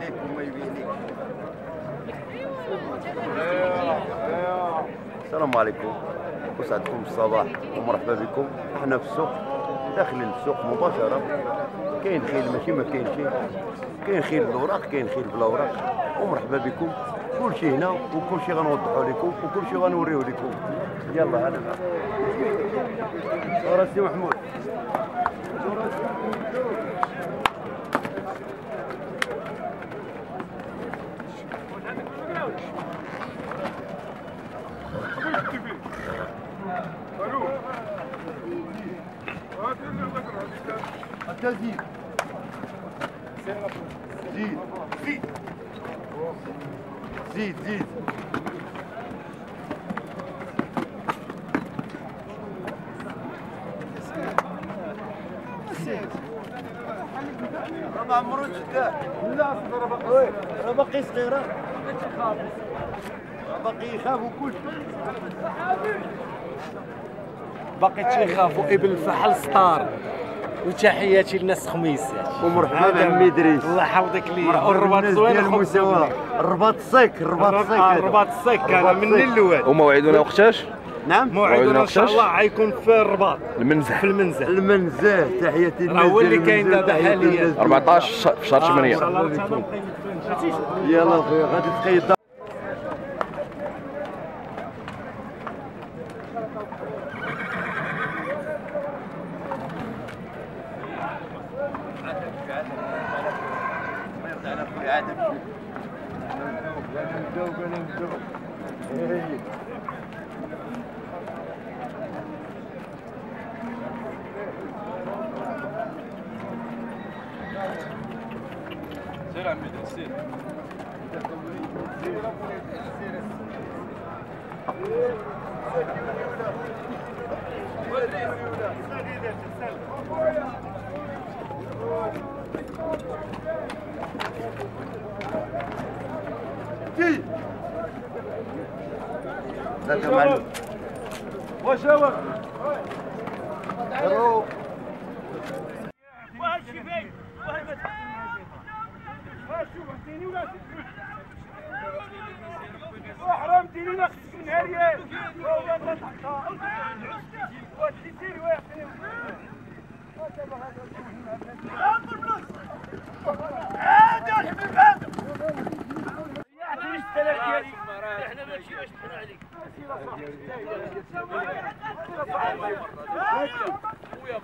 يخليك وما يبينيك. السلام عليكم وسعدكم الصباح ومرحبا بكم. احنا في السوق، داخلين السوق مباشره. كاين خيل ماشي ما كاين شيء، كاين خيل بالاوراق كاين خيل بلا اوراق. ومرحبا بكم. كل شيء هنا وكل شيء غنوضحوا لكم وكل شيء غنوريو لكم. يلا انا راسي محمود. زيد زيد زيد زيد ما عمرو جدا. لا راه باقي صغير، راه باقي يخاف وكل باقي تيخافوا ابن الفحل ستار. وتحياتي للناس خميسات ومرحبا بعمي ادريس. الله يحفظك ليا. والرباط زوين المساواة. الرباط الصيك الرباط الصيك انا من الاول. وموعدنا وقتاش؟ نعم موعدنا ان شاء الله غيكون في الرباط المنزه. في المنزه تحياتي راه هو اللي كاين دابا حاليا 14 في شهر 8. يلا خويا غادي تقيد. سير عمي سير. ذاك معلوم واش هو حرمتيني ناخذك من هريان احنا ماشي باش نحن عليك خويا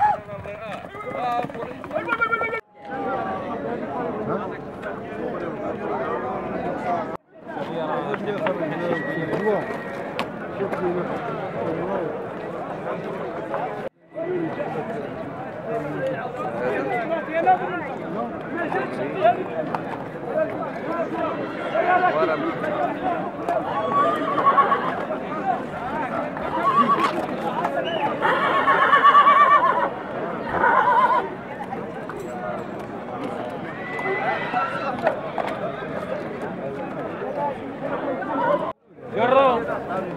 جرب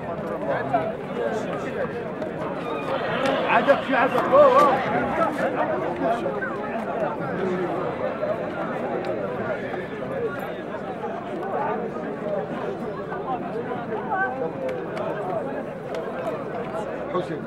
عجب شي عجب حسين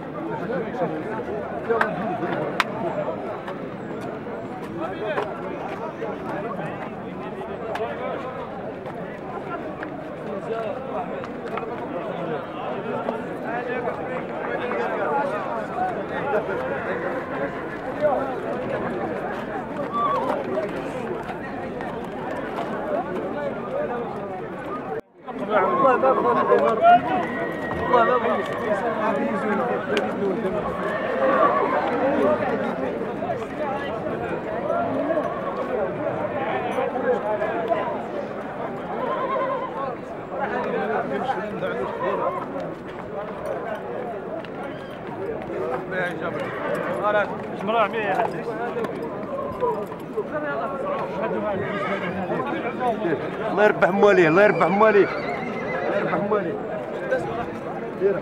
الله يربح مواليه الله يربح مواليه الله يربح مواليه. دير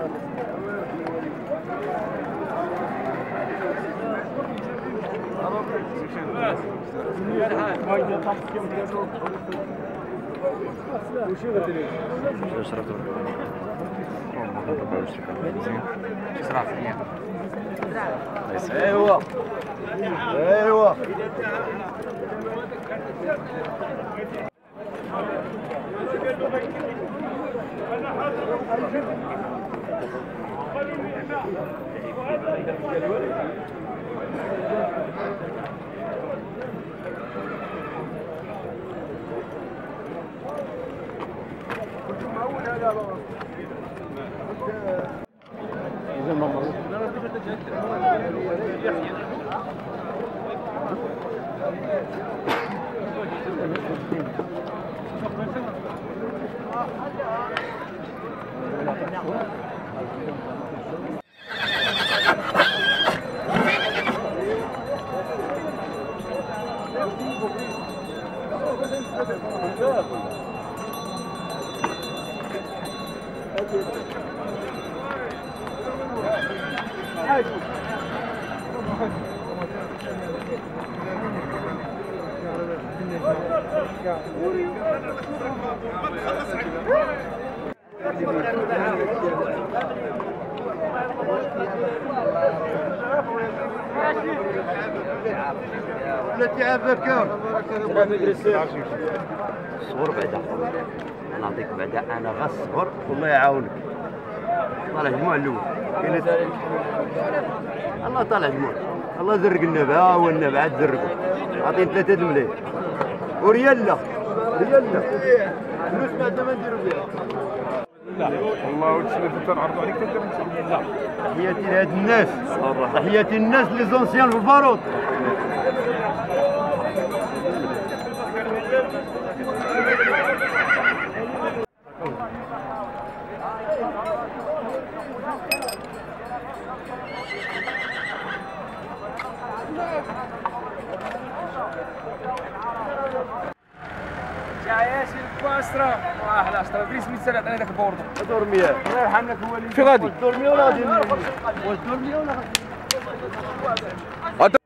اخويا ايوا ايوا صبر بعدا نعطيك بعدا انا غصبر والله يعاونك. طالع جموع الاول الله طالع جموع الله زرق النبع. ها هو النبع عاد زرقو عاطين 3 الملايين ورياله رياله فلوس بعدا ما نديرو فيها. لا والله ولد تنعرضوا عليك تدير ان شاء الله. تحياتي لهاد الناس تحياتي الناس لي زونسيان في الباروت. ياسين كواسترا واه لا اشترى بريس 100 سنه انا ذاك البورد دور مياه الله يرحمك هو اللي في غادي دور مياه ولا غادي واش دور مياه ولا غادي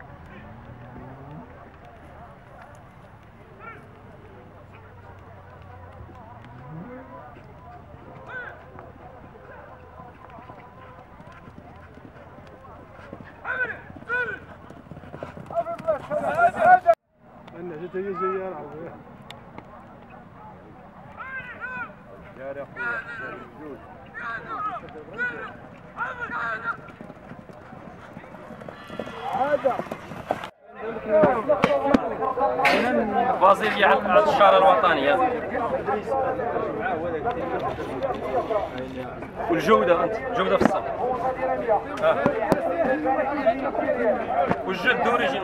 فازيليا على الشارع الوطنية والجودة أنت جودة في الصف والجد دوريجين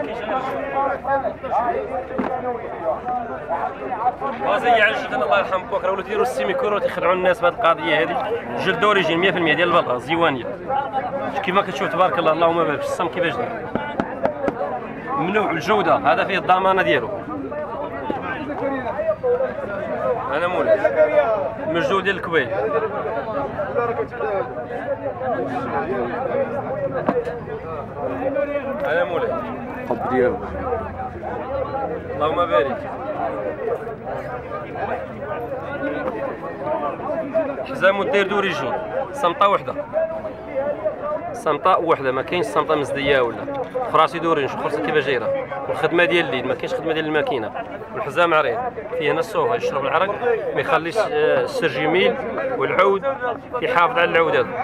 فازيليا على الجد الله يرحم بوك راهو تيديروا السيميكور وتيخدعوا الناس بهذه القضية هذه جلد دوريجين 100% ديال البلغة زيوانية كيما كتشوف تبارك الله اللهم بارك في الصم كيفاش داير ممنوع الجودة هذا فيه الضمانة ديالو. أنا مولاي مجهود ديال الكويت أنا مولاي الحب ديالو اللهم بارك. حزام داير دوريجين صمطة وحدة صمطة وحدة ما كاينش صمطة مزدية ولا فراسي دورين شوف خرصة كيفاش جايرة والخدمة ديال اليد ما كاينش خدمة ديال الماكينة والحزام عريض فيه هنا الصوفة يشرب العرق ما يخليش السر جميل والعود يحافظ على العود هذا.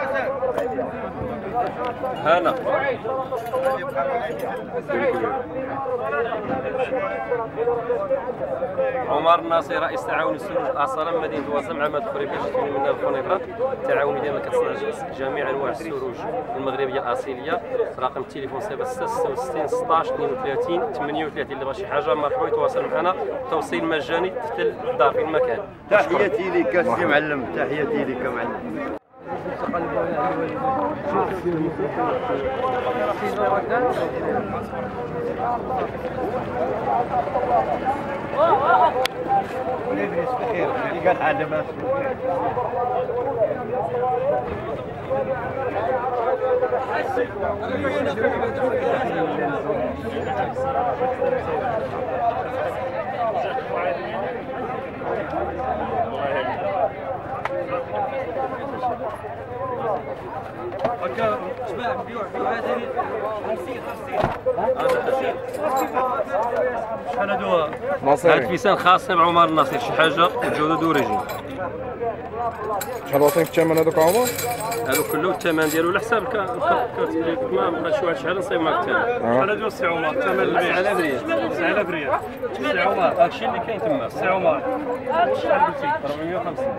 هنا عمر الناصي رئيس تعاون السلوك الاصاله مدينه وسط مع مدخل باش تكون من الخنيفرات تعاون ديالنا كتصنع جميع انواع السروج المغربيه الاصيليه. رقم التليفون 66 16 32 38 اللي بغى شي حاجه مرحبا يتواصل معنا توصيل مجاني حتى الدار في المكان. تحياتي لك السي معلم تحياتي لك معلم. شحال هادو؟ ناصري هاد فيسان خاص مع عمر الناصر شي حاجه الجوده دوريجين. شحال واصلين في الثمن هذوك عمر؟ هادو كله الثمن ديالو على حساب كتبليك ما بقاش واحد شحال نصيب معاك الثمن. شحال هادو السي عمر؟ الثمن البيع 9000 ريال. 9000 ريال. السي عمر هادشي اللي كاين تما. السي عمر شحال قلتي؟ 450.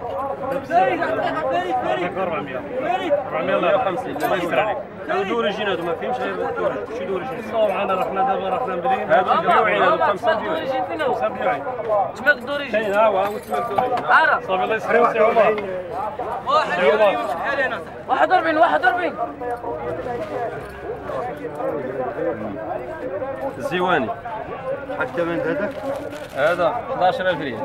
عطيك 400. 450 الله يستر عليك. هادو دوريجين هادو ما فيهمش غير دوريجين. شي دوريجين؟ صور معنا رحنا دابا رحنا مبلين. هادو مبيوعين هادو 5 مبيوعين. 5 مبيوعين. تماك دوريجين. كاين ها هو تماك دوريجين. عارف. صافي الله يسلمك سي عمر. سي عمر. 41 الزيواني شحال الثمن هذاك؟ هذا 11000 ريال.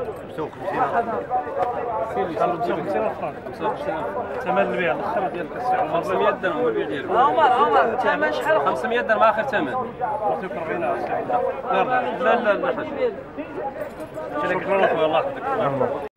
55 فرانك. 55 ثمن البيع الاخر ديالك السي عمر. 500 درهم هو البيع ديالو. عمر الثمن شحال 500 درهم اخر ثمن. نعطيك 40 السي عمر. لا لا لا حاجه. شكرا اخويا الله يحفظك.